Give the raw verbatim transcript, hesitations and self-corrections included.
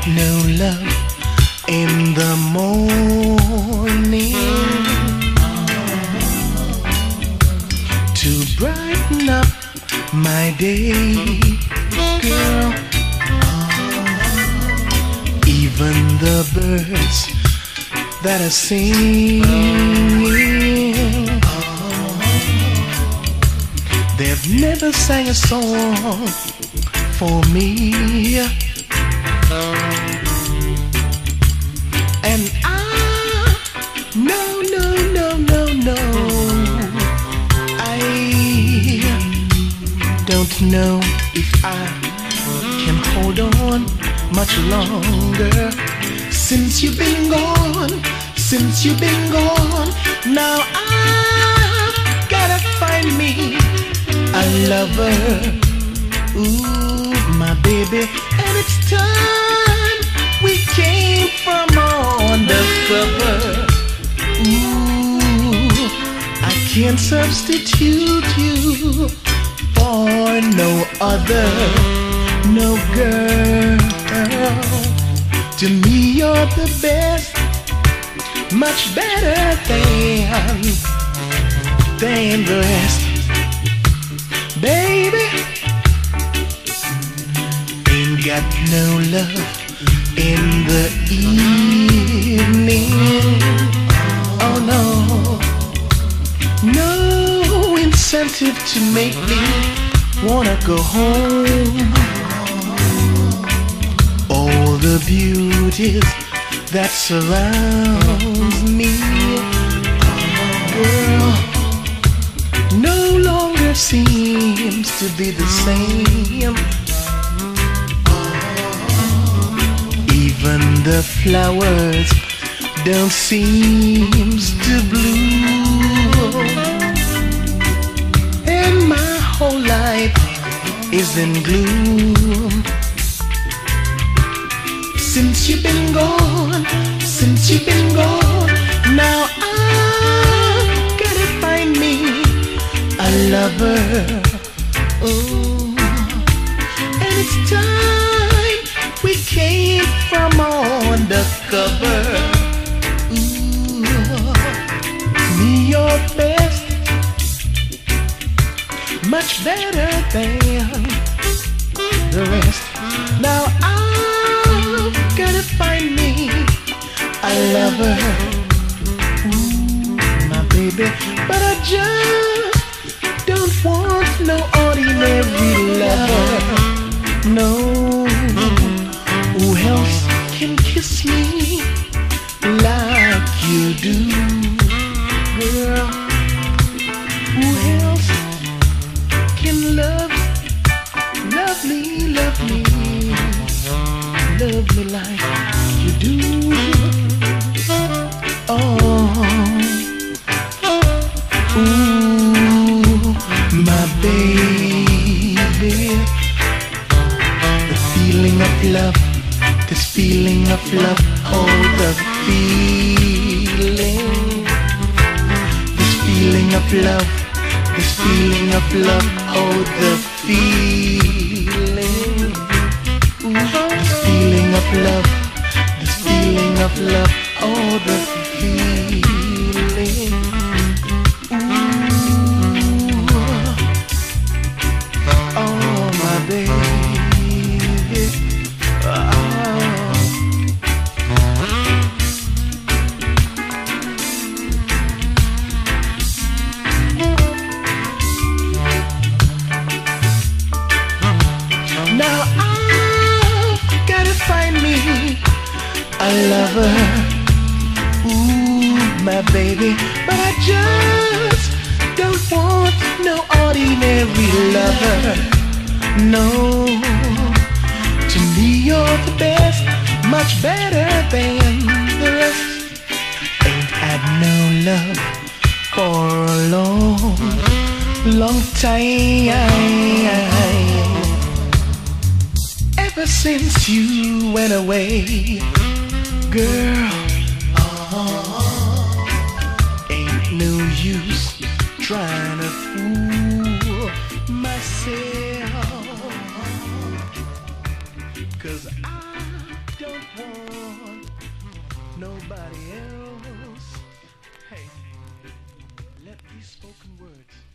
no love in the morning to brighten up my day, girl. Even the birds that are singing, they've never sang a song for me. And I, no, no, no, no, no, I don't know if I can hold on much longer. Since you've been gone, since you've been gone, now I gotta find me a lover. Ooh, my baby, and it's time we came from undercover. Ooh, I can't substitute you for no other, no girl. To me you're the best, much better than, than the rest. Baby, ain't got no love in the evening. Oh no, no incentive to make me wanna go home. All the beauties that surrounds me, girl, no longer seems to be the same. Even the flowers don't seem to bloom, and my whole life is in gloom. Since you've been gone, since you've been gone, now I gotta find me a lover. Oh, and it's time we came from undercover. Ooh, me your best, much better than the rest. Now I've gotta find me a lover. Ooh, my baby, but I just don't want no ordinary lover. No, who else can kiss me like you do, girl? Who else can love, love me, love me, love me like you do? Oh, ooh, my baby, the feeling of love, this feeling of love, oh the feeling, this feeling of love, this feeling of love, oh the feeling, this feeling of love, this feeling of love, oh the feeling. Ooh, oh my baby, oh. Now I've gotta find me a lover. Ooh, my baby, but I just don't want no ordinary lover. No, to me you're the best, much better than the rest. Ain't had no love for a long, long time. Ever since you went away, girl, ain't no use trying to fool myself, 'cause I don't nobody else. Hey, let these spoken words